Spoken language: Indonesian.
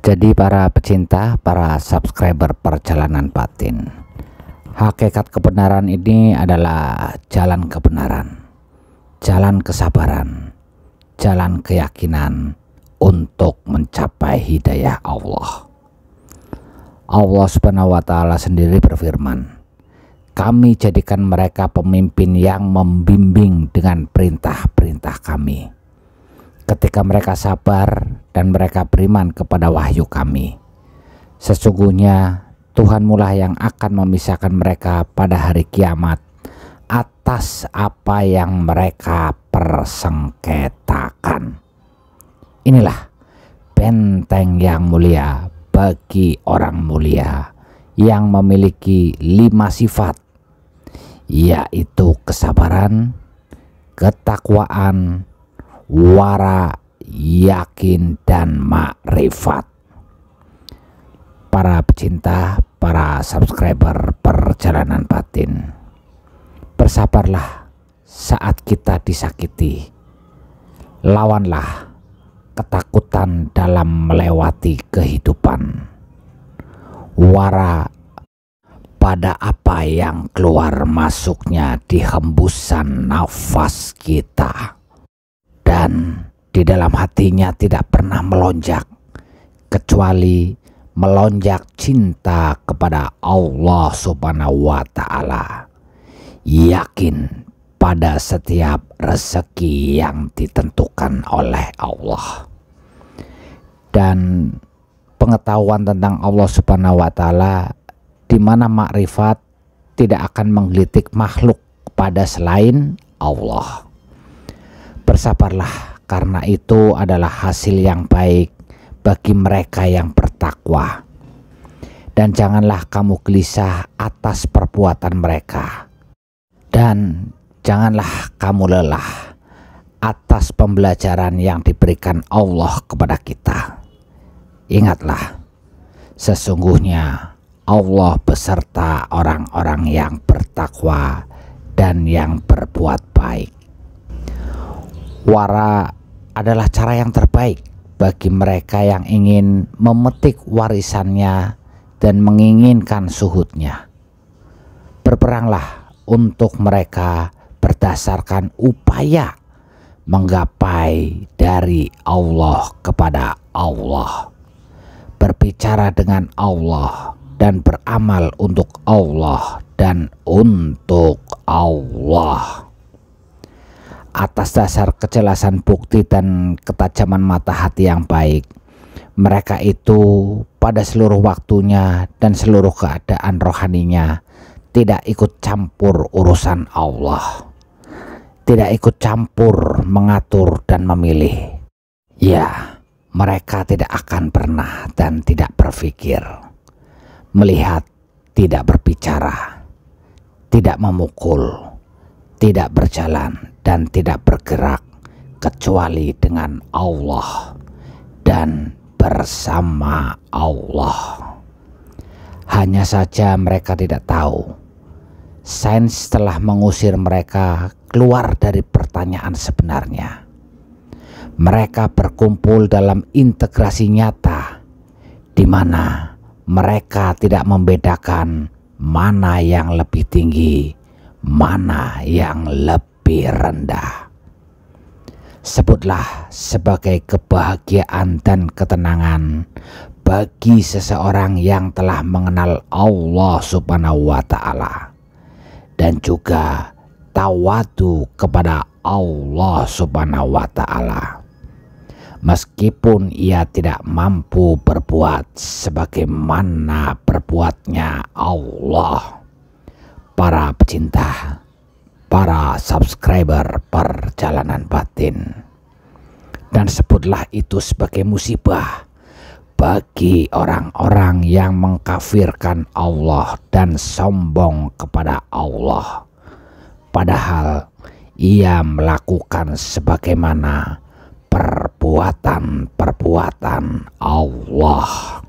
Jadi para pecinta, para subscriber perjalanan batin, hakikat kebenaran ini adalah jalan kebenaran, jalan kesabaran, jalan keyakinan untuk mencapai hidayah Allah. Allah Subhanahu wa Ta'ala sendiri berfirman, "Kami jadikan mereka pemimpin yang membimbing dengan perintah-perintah kami, ketika mereka sabar dan mereka beriman kepada wahyu kami. Sesungguhnya Tuhanmulah yang akan memisahkan mereka pada hari kiamat atas apa yang mereka persengketakan." Inilah benteng yang mulia bagi orang mulia yang memiliki 5 sifat, yaitu kesabaran, ketakwaan, wara, yakin, dan makrifat. Para pecinta, para subscriber perjalanan batin, bersabarlah saat kita disakiti. Lawanlah ketakutan dalam melewati kehidupan. Wara pada apa yang keluar masuknya di hembusan nafas kita. Dan di dalam hatinya tidak pernah melonjak, kecuali melonjak cinta kepada Allah Subhanahu wa Ta'ala. Yakin pada setiap rezeki yang ditentukan oleh Allah. Dan pengetahuan tentang Allah Subhanahu wa Ta'ala, di mana makrifat tidak akan menggelitik makhluk pada selain Allah. Bersabarlah, karena itu adalah hasil yang baik bagi mereka yang bertakwa. Dan janganlah kamu gelisah atas perbuatan mereka. Dan janganlah kamu lelah atas pembelajaran yang diberikan Allah kepada kita. Ingatlah, sesungguhnya Allah beserta orang-orang yang bertakwa dan yang berbuat baik. Wara adalah cara yang terbaik bagi mereka yang ingin memetik warisannya dan menginginkan suhudnya. Berperanglah untuk mereka berdasarkan upaya menggapai dari Allah kepada Allah. Berbicara dengan Allah dan beramal untuk Allah dan untuk Allah. Atas dasar kejelasan bukti dan ketajaman mata hati yang baik, mereka itu pada seluruh waktunya dan seluruh keadaan rohaninya tidak ikut campur urusan Allah, tidak ikut campur mengatur dan memilih. Ya, mereka tidak akan pernah dan tidak berpikir, melihat, tidak berbicara, tidak memukul, tidak berjalan, dan tidak bergerak kecuali dengan Allah dan bersama Allah. Hanya saja mereka tidak tahu, sains telah mengusir mereka keluar dari pertanyaan sebenarnya. Mereka berkumpul dalam integrasi nyata, di mana mereka tidak membedakan mana yang lebih tinggi, mana yang lebih rendah. Sebutlah sebagai kebahagiaan dan ketenangan bagi seseorang yang telah mengenal Allah Subhanahu wa Ta'ala dan juga tawadu kepada Allah Subhanahu wa Ta'ala, meskipun ia tidak mampu berbuat sebagaimana berbuatnya Allah. Para pecinta, para subscriber perjalanan batin, dan sebutlah itu sebagai musibah bagi orang-orang yang mengkafirkan Allah dan sombong kepada Allah, padahal ia melakukan sebagaimana perbuatan-perbuatan Allah.